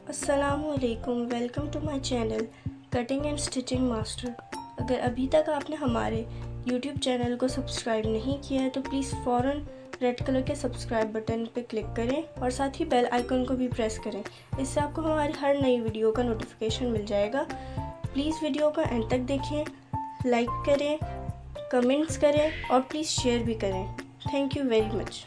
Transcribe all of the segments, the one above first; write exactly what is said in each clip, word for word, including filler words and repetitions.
अस्सलामुअलैकुम, welcome to my channel cutting and stitching master. अगर अभी तक आपने हमारे यूट्यूब चैनल को सब्सक्राइब नहीं किया है तो प्लीज़ फ़ौरन रेड कलर के सब्सक्राइब बटन पर क्लिक करें और साथ ही बेल आइकन को भी प्रेस करें। इससे आपको हमारी हर नई वीडियो का नोटिफिकेशन मिल जाएगा। प्लीज़ वीडियो का एंड तक देखें, लाइक करें, कमेंट्स करें और प्लीज़ शेयर भी करें। Thank you very much.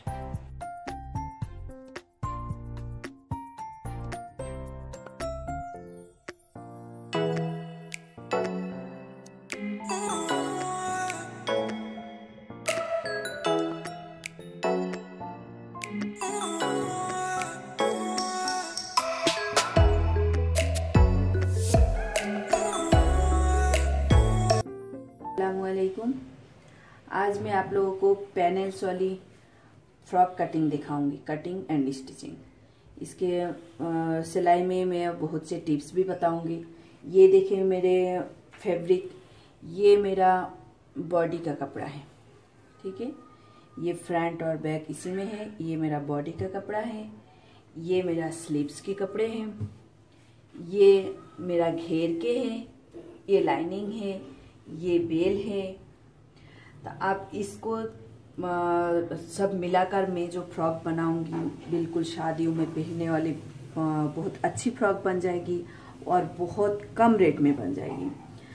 अस्सलामुअलैकुम। आज मैं आप लोगों को पैनल्स वाली फ्रॉक कटिंग दिखाऊंगी, कटिंग एंड स्टिचिंग। इसके सिलाई में मैं बहुत से टिप्स भी बताऊंगी। ये देखिए मेरे फैब्रिक, ये मेरा बॉडी का कपड़ा है, ठीक है। ये फ्रंट और बैक इसी में है। ये मेरा बॉडी का कपड़ा है, ये मेरा स्लीव्स के कपड़े हैं, ये मेरा घेर के हैं, ये लाइनिंग है, ये बेल है। तो आप इसको आ, सब मिलाकर मैं जो फ्रॉक बनाऊंगी बिल्कुल शादियों में पहनने वाली आ, बहुत अच्छी फ्रॉक बन जाएगी और बहुत कम रेट में बन जाएगी।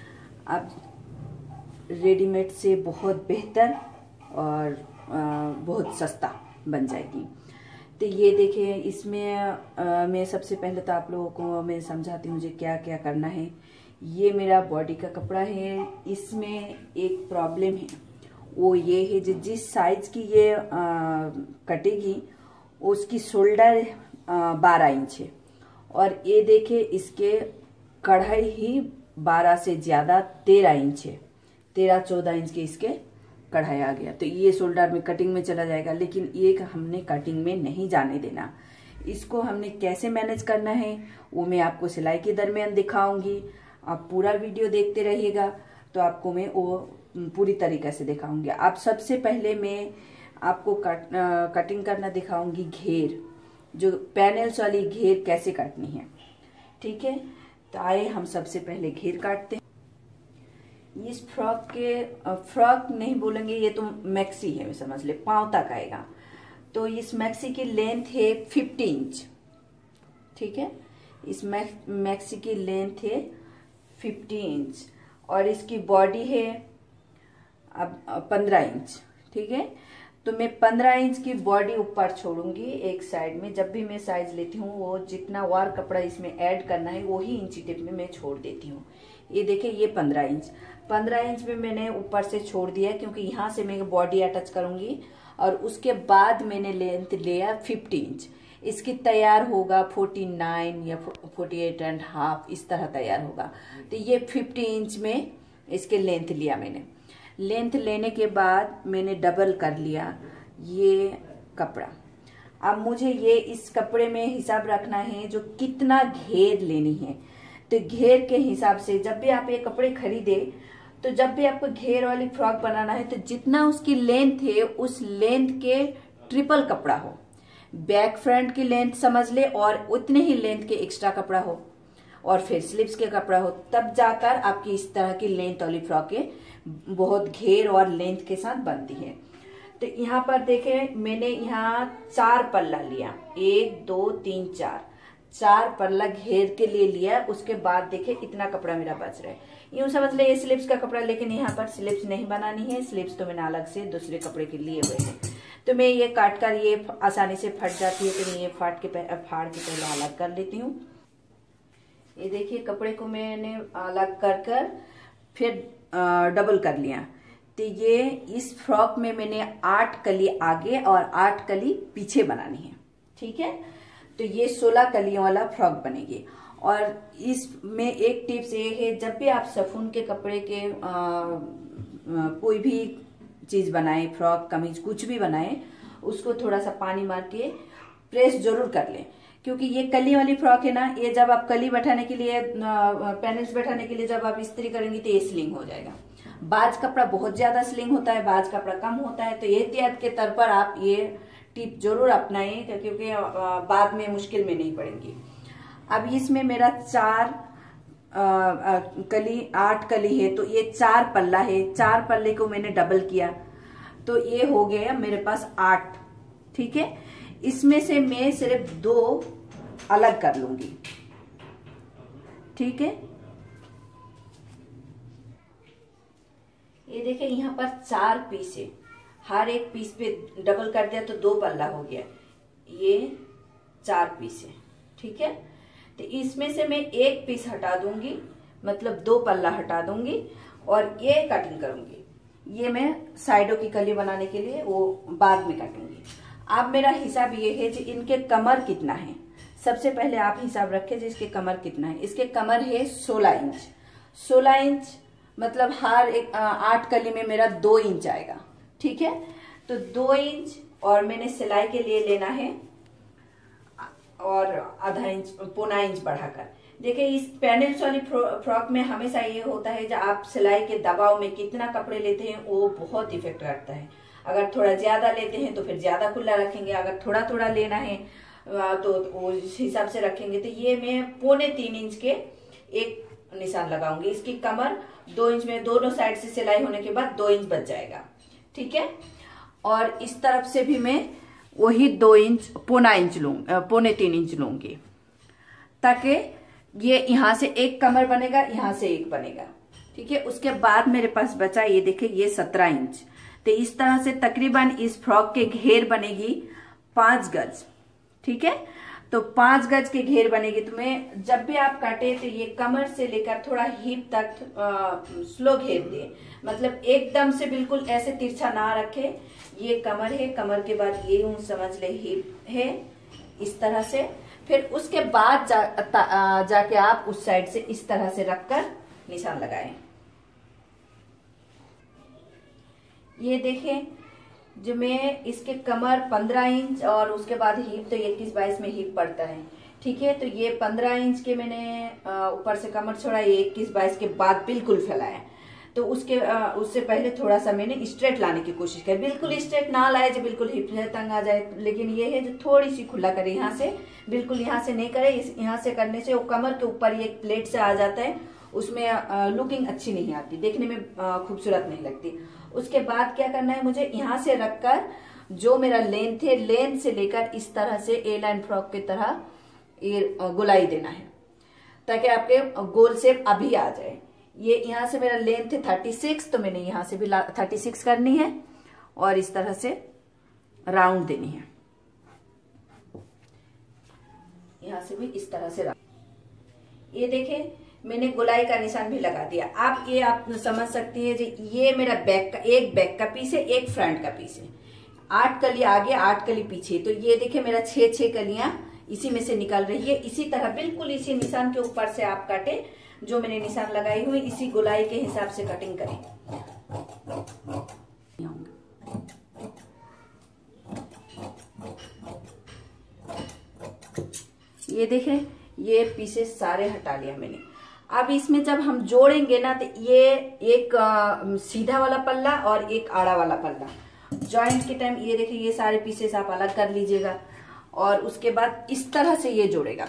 आप रेडीमेड से बहुत बेहतर और आ, बहुत सस्ता बन जाएगी। तो ये देखिए, इसमें आ, मैं सबसे पहले तो आप लोगों को मैं समझाती हूँ मुझे क्या क्या करना है। ये मेरा बॉडी का कपड़ा है। इसमें एक प्रॉब्लम है, वो ये है जो जिस साइज की ये आ, कटेगी उसकी शोल्डर बारह इंच है और ये देखिए इसके कढ़ाई ही बारह से ज्यादा तेरह इंच है। तेरह चौदह इंच के इसके कढ़ाई आ गया, तो ये शोल्डर में कटिंग में चला जाएगा। लेकिन ये हमने कटिंग में नहीं जाने देना। इसको हमने कैसे मैनेज करना है वो मैं आपको सिलाई के दरमियान दिखाऊंगी। आप पूरा वीडियो देखते रहिएगा तो आपको मैं वो पूरी तरीके से दिखाऊंगी। आप सबसे पहले मैं आपको कट, कटिंग करना दिखाऊंगी घेर, जो पैनल्स वाली घेर कैसे काटनी है, ठीक है। तो आए हम सबसे पहले घेर काटते हैं। इस फ्रॉक के फ्रॉक नहीं बोलेंगे, ये तो मैक्सी है, समझ ले, पांव तक आएगा। तो इस मैक्सी की लेंथ है फिफ्टी इंच, ठीक है। इस मैक्सी की लेंथ है फिफ्टी इंच और इसकी बॉडी है अब पंद्रह इंच, ठीक है। तो मैं पंद्रह इंच की बॉडी ऊपर छोड़ूंगी एक साइड में। जब भी मैं साइज लेती हूँ वो जितना और कपड़ा इसमें ऐड करना है वही इंची टिप में मैं छोड़ देती हूँ। ये देखिए, ये पंद्रह इंच पंद्रह इंच में मैंने ऊपर से छोड़ दिया क्योंकि यहाँ से मैं बॉडी अटैच करूंगी और उसके बाद मैंने लेंथ लिया फिफ्टी इंच। इसकी तैयार होगा फोर्टी नाइन या फोर्टी एट एंड हाफ, इस तरह तैयार होगा। तो ये फिफ्टी इंच में इसके लेंथ लिया मैंने। लेंथ लेने के बाद मैंने डबल कर लिया ये कपड़ा। अब मुझे ये इस कपड़े में हिसाब रखना है जो कितना घेर लेनी है। तो घेर के हिसाब से जब भी आप ये कपड़े खरीदे तो जब भी आपको घेर वाली फ्रॉक बनाना है तो जितना उसकी लेंथ है उस लेंथ के ट्रिपल कपड़ा हो। बैक फ्रंट की लेंथ समझ ले और उतने ही लेंथ के एक्स्ट्रा कपड़ा हो और फिर स्लीव्स के कपड़ा हो, तब जाकर आपकी इस तरह की लेंथ वाली फ्रॉकें बहुत घेर और लेंथ के साथ बनती है। तो यहाँ पर देखें, मैंने यहाँ चार पल्ला लिया, एक दो तीन चार चार पल्ला घेर के लिए लिया। उसके बाद देखे इतना कपड़ा मेरा बच रहा है। यूं समझ ले ये स्लीव्स का कपड़ा, लेकिन यहाँ पर स्लीव्स नहीं बनानी है। स्लीव्स तो मैंने अलग से दूसरे कपड़े के लिए हुए हैं। तो मैं ये काट कर, ये आसानी से फट जाती है तो मैं ये फाट के फाड़ के पहले अलग कर लेती हूँ। ये देखिए कपड़े को मैंने अलग कर कर फिर डबल कर लिया। तो ये इस फ्रॉक में मैंने आठ कली आगे और आठ कली पीछे बनानी है, ठीक है। तो ये सोलह कलियों वाला फ्रॉक बनेगी। और इसमें एक टिप्स ये है, जब भी आप सफून के कपड़े के आ, आ, कोई भी चीज बनाए, फ्रॉक कमीज कुछ भी बनाए, उसको थोड़ा सा पानी मार के प्रेस जरूर कर लें। क्योंकि ये कली वाली फ्रॉक है ना, ये जब आप कली बैठाने के लिए, पैनल्स बैठाने के लिए जब आप इस्त्री करेंगे तो ये स्लिंग हो जाएगा। बाज कपड़ा बहुत ज्यादा स्लिंग होता है, बाज कपड़ा कम होता है। तो एहतियात के तौर पर आप ये टिप जरूर अपनाएं क्योंकि बाद में मुश्किल में नहीं पड़ेंगी। अब इसमें मेरा चार आ, आ, कली आठ कली है, तो ये चार पल्ला है, चार पल्ले को मैंने डबल किया तो ये हो गया मेरे पास आठ। ठीक है, इसमें से मैं सिर्फ दो अलग कर लूंगी। ठीक है, ये देखिए यहाँ पर चार पीस है, हर एक पीस पे डबल कर दिया तो दो पल्ला हो गया, ये चार पीस है। ठीक है, तो इसमें से मैं एक पीस हटा दूंगी, मतलब दो पल्ला हटा दूंगी और ये कटिंग करूंगी। ये मैं साइडों की कली बनाने के लिए वो बाद में काटूंगी। अब मेरा हिसाब ये है कि इनके कमर कितना है। सबसे पहले आप हिसाब रखें जी इसके कमर कितना है। इसके कमर है सोलह इंच। सोलह इंच मतलब हर एक आठ कली में मेरा दो इंच आएगा। ठीक है, तो दो इंच और मैंने सिलाई के लिए लेना है और आधा इंच पौना इंच बढ़ाकर। देखिए इस पैनल्स वाली फ्रॉक में हमेशा ये होता है जब आप सिलाई के दबाव में कितना कपड़े लेते हैं वो बहुत इफेक्ट करता है। अगर थोड़ा ज्यादा लेते हैं तो फिर ज्यादा खुला रखेंगे, अगर थोड़ा थोड़ा लेना है तो उस हिसाब से रखेंगे। तो ये मैं पौने तीन इंच के एक निशान लगाऊंगी। इसकी कमर दो इंच में दोनों साइड से सिलाई होने के बाद दो इंच बच जाएगा। ठीक है, और इस तरफ से भी मैं वही दो इंच पौना इंच लूंगी, पौने तीन इंच लूंगी, ताकि ये यहां से एक कमर बनेगा, यहां से एक बनेगा। ठीक है, उसके बाद मेरे पास बचा ये देखिए ये सत्रह इंच। तो इस तरह से तकरीबन इस फ्रॉक के घेर बनेगी पांच गज। ठीक है, तो पांच गज के घेर बनेगी। तो मैं जब भी आप काटे तो ये कमर से लेकर थोड़ा हिप तक आ, स्लो घेर दे, मतलब एकदम से बिल्कुल ऐसे तिरछा ना रखे। ये कमर है, कमर के बाद ये यूं समझ ले हिप है, इस तरह से। फिर उसके बाद जा, जाके आप उस साइड से इस तरह से रखकर निशान लगाएं। ये देखें जो मैं इसके कमर पंद्रह इंच और उसके बाद हिप तो इक्कीस बाईस में हिप पड़ता है। ठीक है, तो ये पंद्रह इंच के मैंने ऊपर से कमर छोड़ा, ये इक्कीस बाईस के बाद बिल्कुल फैलाया। तो उसके आ, उससे पहले थोड़ा सा मैंने स्ट्रेट लाने की कोशिश की। बिल्कुल स्ट्रेट ना लाए जो बिल्कुल हिप से तंग आ जाए, लेकिन ये है जो थोड़ी सी खुला करे, यहाँ से बिल्कुल यहाँ से नहीं करे। इस यहाँ से करने से वो कमर के ऊपर ये प्लेट से आ जाता है, उसमें आ, लुकिंग अच्छी नहीं आती, देखने में खूबसूरत नहीं लगती। उसके बाद क्या करना है मुझे, यहाँ से रखकर जो मेरा लेंथ है, लेंथ से लेकर इस तरह से ए लाइन फ्रॉक की तरह ये गोलाई देना है, ताकि आपके गोल शेप अभी आ जाए। ये यहाँ से मेरा लेंथ है थर्टी सिक्स, तो मैंने यहाँ से भी थर्टी सिक्स करनी है और इस तरह से राउंड देनी है। यहाँ से भी इस तरह से राउंड। ये देखें मैंने गोलाई का निशान भी लगा दिया। आप ये आप समझ सकती है जी, ये मेरा बैक का एक बैक का पीस है, एक फ्रंट का पीस है। आठ कली आगे, आठ कली पीछे, तो ये देखिए मेरा छह छह कलियां इसी में से निकल रही है। इसी तरह बिल्कुल इसी निशान के ऊपर से आप काटे, जो मैंने निशान लगाई हुई इसी गोलाई के हिसाब से कटिंग करें। ये देखें ये पीसेस सारे हटा लिया मैंने। अब इसमें जब हम जोड़ेंगे ना तो ये एक आ, सीधा वाला पल्ला और एक आड़ा वाला पल्ला जॉइंट के टाइम, ये देखिए ये सारे पीसेस आप अलग कर लीजिएगा और उसके बाद इस तरह से ये जोड़ेगा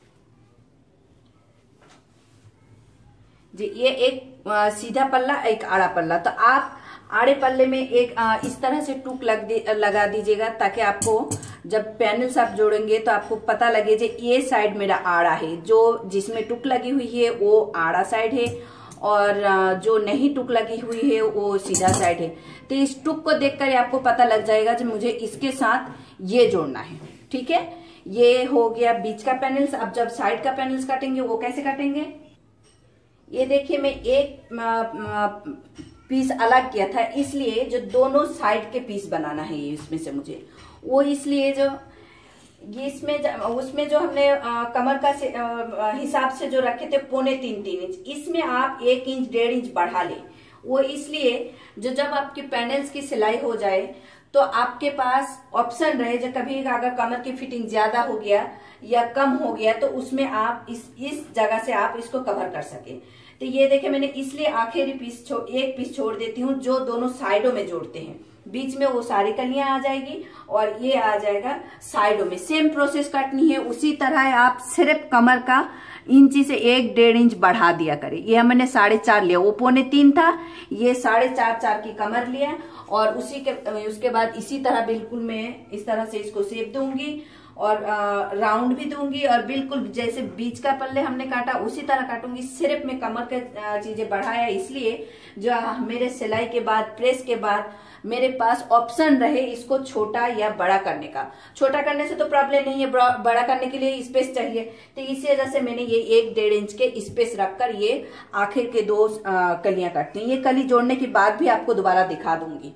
जी। ये एक आ, सीधा पल्ला, एक आड़ा पल्ला। तो आप आड़े पल्ले में एक आ, इस तरह से टूक लग दी, लगा दीजिएगा, ताकि आपको जब पैनल्स आप जोड़ेंगे तो आपको पता लगे जे ये साइड मेरा आड़ा है, जो जिसमें टुक लगी हुई है वो आड़ा साइड है और जो नहीं टुक लगी हुई है वो सीधा साइड है। तो इस टुक को देखकर आपको पता लग जाएगा कि मुझे इसके साथ ये जोड़ना है। ठीक है, ये हो गया बीच का पैनल्स। अब जब साइड का पैनल्स काटेंगे वो कैसे काटेंगे, ये देखिए मैं एक पीस अलग किया था, इसलिए जो दोनों साइड के पीस बनाना है ये इसमें से मुझे, वो इसलिए जो ये इसमें उसमें जो हमने आ, कमर का से, आ, हिसाब से जो रखे थे पौने तीन तीन इंच, इसमें आप एक इंच डेढ़ इंच बढ़ा ले। वो इसलिए जो जब आपकी पैनल्स की सिलाई हो जाए तो आपके पास ऑप्शन रहे, जो कभी अगर कमर की फिटिंग ज्यादा हो गया या कम हो गया तो उसमें आप इस इस जगह से आप इसको कवर कर सके। तो ये देखे मैंने इसलिए आखिरी पीस छोड़ एक पीस छोड़ देती हूँ जो दोनों साइडों में जोड़ते हैं। बीच में वो सारी कलियां आ जाएगी और ये आ जाएगा साइडों में। सेम प्रोसेस काटनी है। उसी तरह आप सिर्फ कमर का इंची से एक डेढ़ इंच बढ़ा दिया करें। ये हमने साढ़े चार लिया, वो पौने तीन था, ये साढ़े चार चार की कमर लिया और उसी के उसके बाद इसी तरह बिल्कुल मैं इस तरह से इसको शेप दूंगी और राउंड भी दूंगी और बिल्कुल जैसे बीच का पल्ले हमने काटा उसी तरह काटूंगी। सिर्फ मैं कमर के चीजें बढ़ाया इसलिए जो मेरे सिलाई के बाद प्रेस के बाद मेरे पास ऑप्शन रहे इसको छोटा या बड़ा करने का। छोटा करने से तो प्रॉब्लम नहीं है, बड़ा करने के लिए स्पेस चाहिए, तो इसी वजह से मैंने ये एक डेढ़ इंच के स्पेस रखकर ये आखिर के दो कलियां काटती हैं। ये कली जोड़ने के बाद भी आपको दोबारा दिखा दूंगी।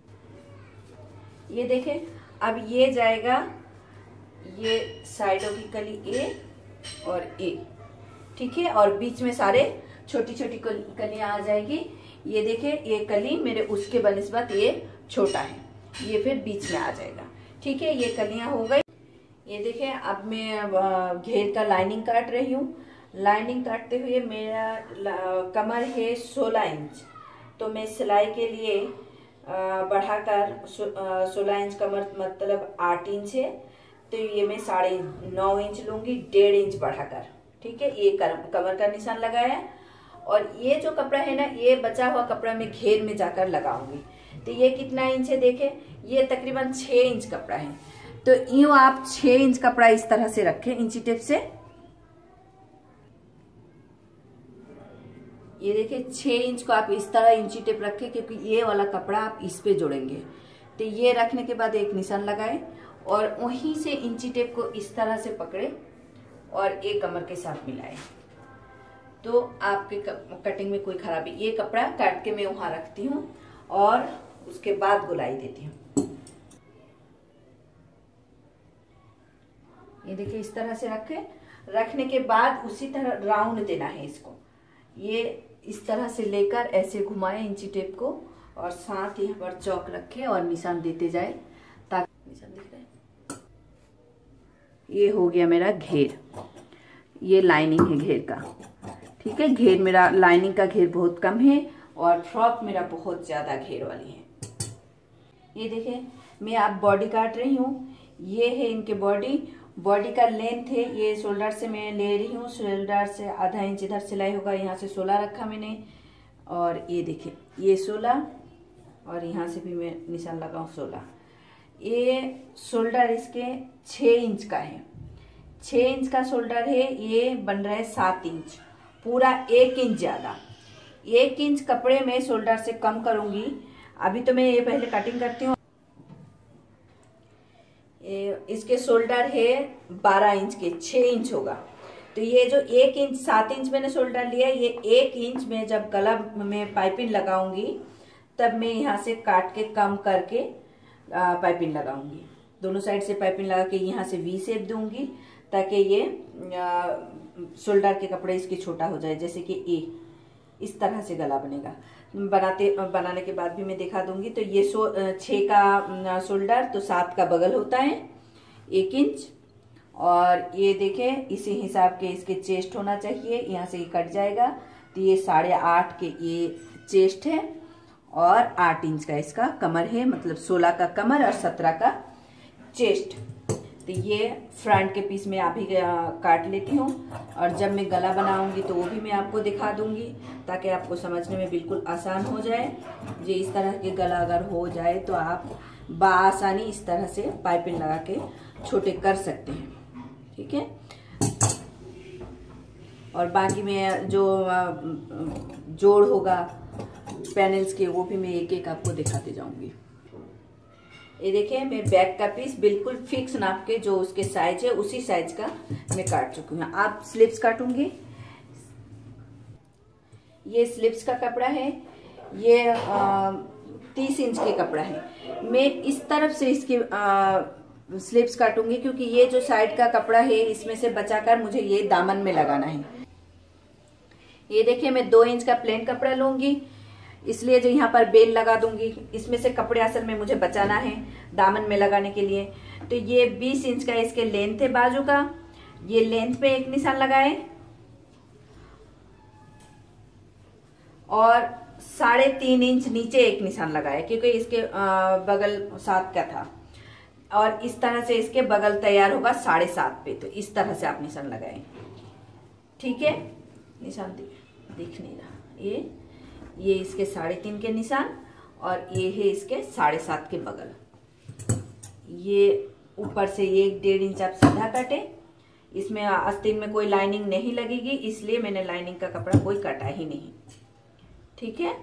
ये देखें, अब ये जाएगा, ये साइडों की कली ए और ए, ठीक है, और बीच में सारे छोटी छोटी कलियां आ जाएगी। ये देखें, ये कली मेरे उसके बनिस्बत ये छोटा है, ये फिर बीच में आ जाएगा, ठीक है। ये कलियां हो गई। ये देखें, अब मैं घेर का लाइनिंग काट रही हूँ। लाइनिंग काटते हुए मेरा कमर है सोलह इंच, तो मैं सिलाई के लिए बढ़ाकर सोलह इंच कमर मतलब आठ इंच है, तो ये मैं साढ़े नौ इंच लूंगी, डेढ़ इंच बढ़ाकर, ठीक है। ये कमर का निशान लगाया और ये जो कपड़ा है ना, ये बचा हुआ कपड़ा मैं घेर में जाकर लगाऊंगी। तो ये कितना इंच है देखें, ये तकरीबन छह इंच कपड़ा है। तो यूं आप छह इंच कपड़ा इस तरह से रखें इंची टेप से। ये देखिए, छह इंच को आप इस तरह इंची टेप रखें क्योंकि ये वाला कपड़ा आप इस पे जोड़ेंगे। तो ये रखने के बाद एक निशान लगाए और वहीं से इंची टेप को इस तरह से पकड़े और एक कमर के साथ मिलाए, तो आपके कटिंग में कोई खराबी। ये कपड़ा काट के मैं वहां रखती हूँ और उसके बाद गोलाई देती हूँ। ये देखिए, इस तरह से रखे। रखने के बाद उसी तरह राउंड देना है इसको। ये इस तरह से लेकर ऐसे घुमाए इंची टेप को और साथ ही पर चौक रखे और निशान देते जाए ताकि निशान दिख रहा है। ये हो गया मेरा घेर। ये लाइनिंग है घेर का, ठीक है। घेर मेरा लाइनिंग का घेर बहुत कम है और फ्रॉक मेरा बहुत ज्यादा घेर वाली है। ये देखें, मैं आप बॉडी काट रही हूँ। ये है इनके बॉडी। बॉडी का लेंथ है, ये शोल्डर से मैं ले रही हूँ, शोल्डर से आधा इंच इधर सिलाई होगा, यहाँ से सोलह रखा मैंने। और ये देखें, ये सोलह और यहाँ से भी मैं निशान लगाऊं सोलह। ये शोल्डर इसके छः इंच का है, छः इंच का शोल्डर है। ये बन रहा है सात इंच, पूरा एक इंच ज्यादा। एक इंच कपड़े में शोल्डर से कम करूंगी। अभी तो मैं ये पहले कटिंग करती हूँ। इसके शोल्डर है बारह इंच के, छह इंच होगा। तो ये जो एक इंच सात इंच मैंने शोल्डर लिया, ये एक इंच में जब गला में पाइपिंग लगाऊंगी तब मैं यहाँ से काट के कम करके पाइपिंग लगाऊंगी। दोनों साइड से पाइपिंग लगा के यहाँ से वी शेप दूंगी ताकि ये शोल्डर के कपड़े इसके छोटा हो जाए, जैसे कि ए इस तरह से गला बनेगा। बनाते बनाने के बाद भी मैं दिखा दूंगी। तो ये सो छः का शोल्डर तो सात का बगल होता है, एक इंच। और ये देखें, इसी हिसाब के इसके चेस्ट होना चाहिए, यहाँ से ये कट जाएगा। तो ये साढ़े आठ के ये चेस्ट है और आठ इंच का इसका कमर है, मतलब सोलह का कमर और सत्रह का चेस्ट। तो ये फ्रंट के पीस में आप ही काट लेती हूँ और जब मैं गला बनाऊंगी तो वो भी मैं आपको दिखा दूंगी ताकि आपको समझने में बिल्कुल आसान हो जाए। ये इस तरह के गला अगर हो जाए तो आप बआसानी इस तरह से पाइपिंग लगा के छोटे कर सकते हैं, ठीक है। और बाकी में जो जोड़ होगा पैनल्स के वो भी मैं एक एक आपको दिखाते जाऊंगी। ये देखिए, मैं बैक का पीस बिल्कुल फिक्स नाप के जो उसके साइज है उसी साइज का मैं काट चुकी हूँ। आप स्लिप्स काटूंगी। ये स्लिप्स का कपड़ा है, ये तीस इंच के कपड़ा है। मैं इस तरफ से इसकी आ, स्लिप्स काटूंगी क्योंकि ये जो साइड का कपड़ा है इसमें से बचाकर मुझे ये दामन में लगाना है। ये देखिए, मैं दो इंच का प्लेन कपड़ा लूंगी, इसलिए जो यहाँ पर बेल लगा दूंगी। इसमें से कपड़े असल में मुझे बचाना है दामन में लगाने के लिए। तो ये बीस इंच का इसके लेंथ है बाजू का। ये लेंथ पे एक निशान लगाए और साढ़े तीन इंच नीचे एक निशान लगाया, क्योंकि इसके बगल सात का था, और इस तरह से इसके बगल तैयार होगा साढ़े सात पे। तो इस तरह से आप निशान लगाएं, ठीक है। निशान दिख नहीं रहा, ये ये इसके साढ़े तीन के निशान, और ये है इसके साढ़े सात के बगल। ये ऊपर से ये एक डेढ़ इंच आप सीधा काटे। इसमें आस्तीन में कोई लाइनिंग नहीं लगेगी, इसलिए मैंने लाइनिंग का कपड़ा कोई काटा ही नहीं, ठीक है।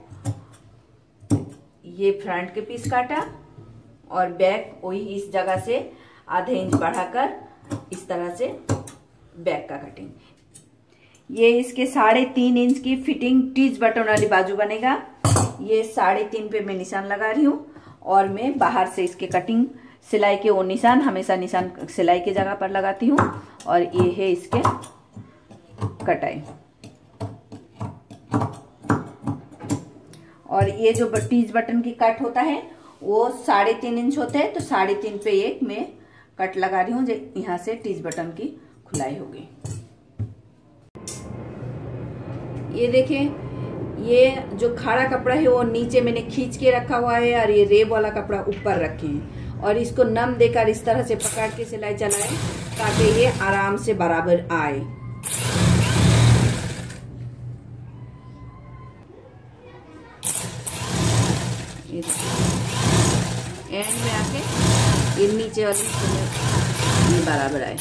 ये फ्रंट के पीस काटा, और बैक वही इस जगह से आधे इंच बढ़ाकर इस तरह से बैक का कटिंग। ये इसके साढ़े तीन इंच की फिटिंग टीच बटन वाली बाजू बनेगा। ये साढ़े तीन पे मैं निशान लगा रही हूँ, और मैं बाहर से इसके कटिंग सिलाई के वो निशान, हमेशा निशान सिलाई की जगह पर लगाती हूँ। और ये है इसके कटाई। और ये जो टीच बटन की कट होता है वो साढ़े तीन इंच होते हैं, तो साढ़े तीन पे एक मैं कट लगा रही हूँ, जो यहाँ से टीच बटन की खुलाई होगी। ये देखें, ये जो खाड़ा कपड़ा है वो नीचे मैंने खींच के रखा हुआ है, और ये रेब वाला कपड़ा ऊपर रखे हैं, और इसको नम देकर इस तरह से पकड़ के सिलाई चलाएं ताकि ये आराम से बराबर आए। एंड में आके ये नीचे वाली ये बराबर आए।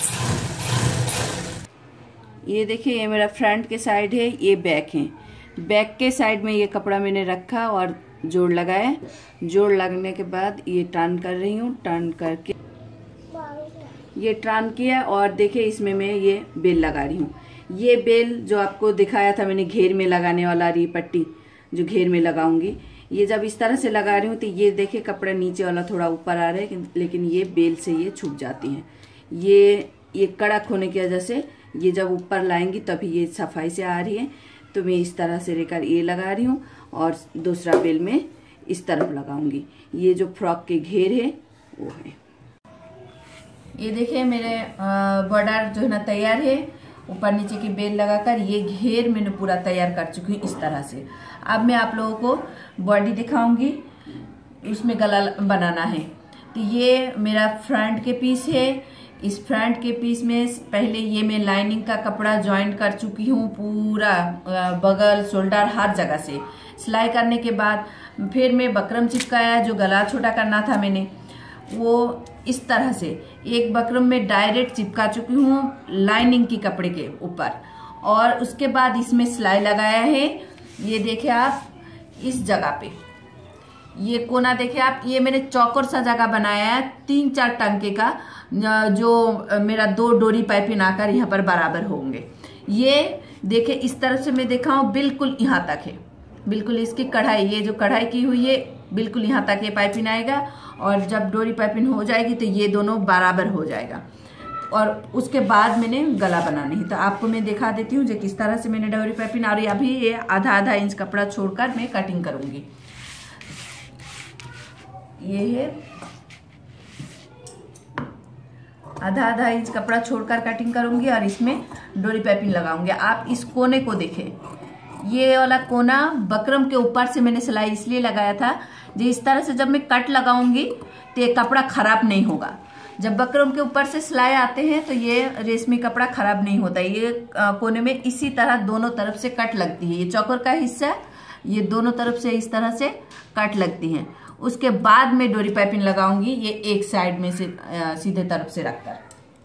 ये देखिए, ये मेरा फ्रंट के साइड है, ये बैक है। बैक के साइड में ये कपड़ा मैंने रखा और जोड़ लगाया। जोड़ लगने के बाद ये टर्न कर रही हूँ, टर्न करके ये टर्न किया, और देखिए इसमें मैं ये बेल लगा रही हूँ। ये बेल जो आपको दिखाया था मैंने घेर में लगाने वाला, ये पट्टी जो घेर में लगाऊंगी, ये जब इस तरह से लगा रही हूँ तो ये देखिए कपड़ा नीचे वाला थोड़ा ऊपर आ रहा है, लेकिन ये बेल से ये छूट जाती हैं। ये ये कड़क होने की वजह से ये जब ऊपर लाएंगी तभी ये सफाई से आ रही है। तो मैं इस तरह से लेकर ये लगा रही हूँ, और दूसरा बेल में इस तरफ लगाऊंगी। ये जो फ्रॉक के घेर है वो है। ये देखिए मेरे बॉर्डर जो है ना तैयार है, ऊपर नीचे की बेल लगाकर ये घेर मैंने पूरा तैयार कर चुकी हूँ इस तरह से। अब मैं आप लोगों को बॉडी दिखाऊंगी, उसमें गला बनाना है। तो ये मेरा फ्रंट के पीस है। इस फ्रंट के पीस में पहले ये मैं लाइनिंग का कपड़ा ज्वाइंट कर चुकी हूँ, पूरा बगल शोल्डर हर जगह से। सिलाई करने के बाद फिर मैं बकरम चिपकाया, जो गला छोटा करना था मैंने, वो इस तरह से एक बकरम में डायरेक्ट चिपका चुकी हूँ लाइनिंग की कपड़े के ऊपर। और उसके बाद इसमें सिलाई लगाया है। ये देखिए आप इस जगह पे, ये कोना देखिए आप, ये मैंने चौकोर सा जगह बनाया है तीन चार टंके का, जो मेरा दो डोरी पाइपिंग आकर यहाँ पर बराबर होंगे। ये देखिए इस तरफ से मैं दिखाऊं, बिल्कुल यहाँ तक है, बिल्कुल इसकी कढ़ाई, ये जो कढ़ाई की हुई है बिल्कुल यहाँ तक ये पाइपिंग आएगा। और जब डोरी पाइपिंग हो जाएगी तो ये दोनों बराबर हो जाएगा। और उसके बाद मैंने गला बनानी है, तो आपको मैं दिखा देती हूँ जो किस तरह से मैंने डोरी पाइपिंग। और अभी ये आधा आधा इंच कपड़ा छोड़कर मैं कटिंग करूंगी। ये है आधा आधा इंच कपड़ा छोड़कर कटिंग करूंगी, और इसमें डोरी पाइपिंग लगाऊंगी। आप इस कोने को देखें, ये वाला कोना बकरम के ऊपर से मैंने सिलाई इसलिए लगाया था, जो इस तरह से जब मैं कट लगाऊंगी तो ये कपड़ा खराब नहीं होगा। जब बकरम के ऊपर से सिलाई आते हैं तो ये रेशमी कपड़ा खराब नहीं होता। ये कोने में इसी तरह दोनों तरफ से कट लगती है। ये चौकोर का हिस्सा, ये दोनों तरफ से इस तरह से कट लगती हैं। उसके बाद मैं डोरी पाइपिंग लगाऊंगी, ये एक साइड में से सीधे तरफ से रखकर।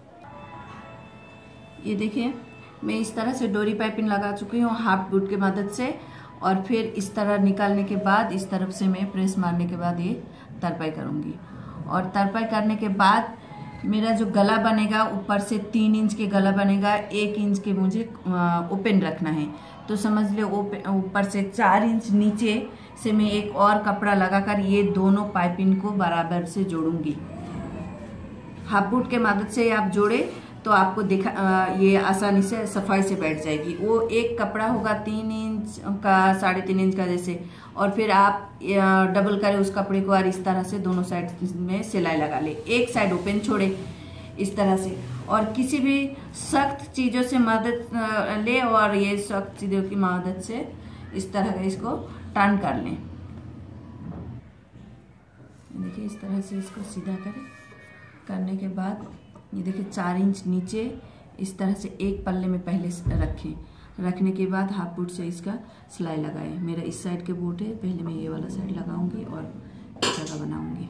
ये देखिए मैं इस तरह से डोरी पाइपिंग लगा चुकी हूँ हाफ बूट की मदद से। और फिर इस तरह निकालने के बाद इस तरफ से मैं प्रेस मारने के बाद ये तरपाई करूँगी। और तरपाई करने के बाद मेरा जो गला बनेगा, ऊपर से तीन इंच के गला बनेगा, एक इंच के मुझे ओपन रखना है। तो समझ लो ऊपर से चार इंच नीचे से मैं एक और कपड़ा लगाकर ये दोनों पाइपिंग को बराबर से जोड़ूंगी। हाफ बूट के मदद से आप जोड़े तो आपको दिखा ये आसानी से सफाई से बैठ जाएगी। वो एक कपड़ा होगा तीन इंच का, साढ़े तीन इंच का जैसे, और फिर आप डबल करें उस कपड़े को और इस तरह से दोनों साइड में सिलाई लगा ले। एक साइड ओपन छोड़े इस तरह से, और किसी भी सख्त चीज़ों से मदद ले और ये सख्त चीज़ों की मदद से इस तरह का इसको टर्न कर लें। देखिए इस तरह से इसको सीधा करें। करने के बाद ये देखिए चार इंच नीचे इस तरह से एक पल्ले में पहले रखें। रखने के बाद हाफ फुट से इसका सिलाई लगाएं। मेरा इस साइड के बूट है, पहले मैं ये वाला साइड लगाऊंगी और जगह बनाऊंगी।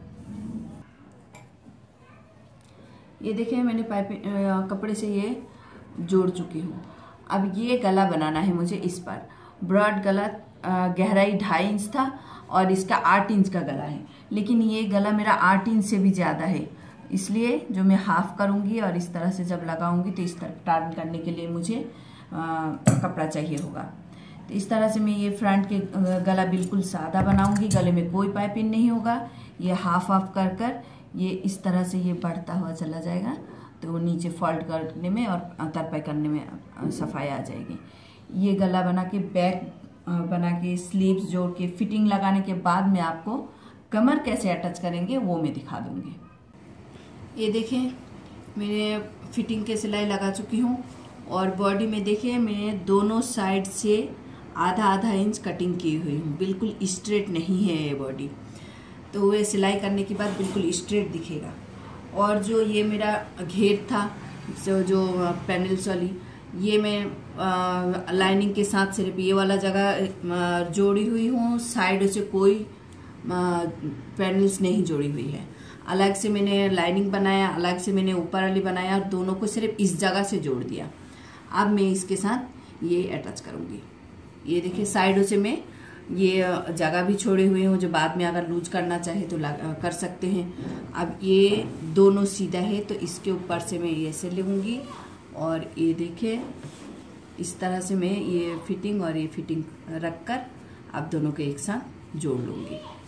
ये देखिए मैंने पाइपिंग कपड़े से ये जोड़ चुकी हूँ। अब ये गला बनाना है मुझे। इस पर ब्रॉड गला गहराई ढाई इंच था और इसका आठ इंच का गला है, लेकिन ये गला मेरा आठ इंच से भी ज़्यादा है, इसलिए जो मैं हाफ करूँगी और इस तरह से जब लगाऊंगी तो इस तरह टर्न करने के लिए मुझे आ, कपड़ा चाहिए होगा। तो इस तरह से मैं ये फ्रंट के गला बिल्कुल सादा बनाऊंगी। गले में कोई पाइपिंग नहीं होगा। ये हाफ हाफ कर कर ये इस तरह से ये बढ़ता हुआ चला जाएगा, तो नीचे फोल्ड करने में और तरपाई करने में सफाई आ जाएगी। ये गला बना के बैक बना के स्लीव्स जोड़ के फिटिंग लगाने के बाद मैं आपको कमर कैसे अटैच करेंगे वो मैं दिखा दूंगी। ये देखें मैंने फिटिंग के सिलाई लगा चुकी हूँ और बॉडी में देखिए मैं दोनों साइड से आधा आधा इंच कटिंग की हुई हूँ। बिल्कुल स्ट्रेट नहीं है ये बॉडी, तो वे सिलाई करने के बाद बिल्कुल स्ट्रेट दिखेगा। और जो ये मेरा घेर था जो जो पैनल्स वाली, ये मैं आ, लाइनिंग के साथ सिर्फ ये वाला जगह जोड़ी हुई हूँ। साइड से कोई पैनल्स नहीं जोड़ी हुई है। अलग से मैंने लाइनिंग बनाया, अलग से मैंने ऊपर वाली बनाया, दोनों को सिर्फ इस जगह से जोड़ दिया। अब मैं इसके साथ ये अटैच करूँगी। ये देखिए साइडों से मैं ये जगह भी छोड़े हुए हूँ, जो बाद में अगर लूज करना चाहे तो कर सकते हैं। अब ये दोनों सीधा है तो इसके ऊपर से मैं ये से लूँगी और ये देखिए इस तरह से मैं ये फिटिंग और ये फिटिंग रख कर अब दोनों को एक साथ जोड़ लूँगी।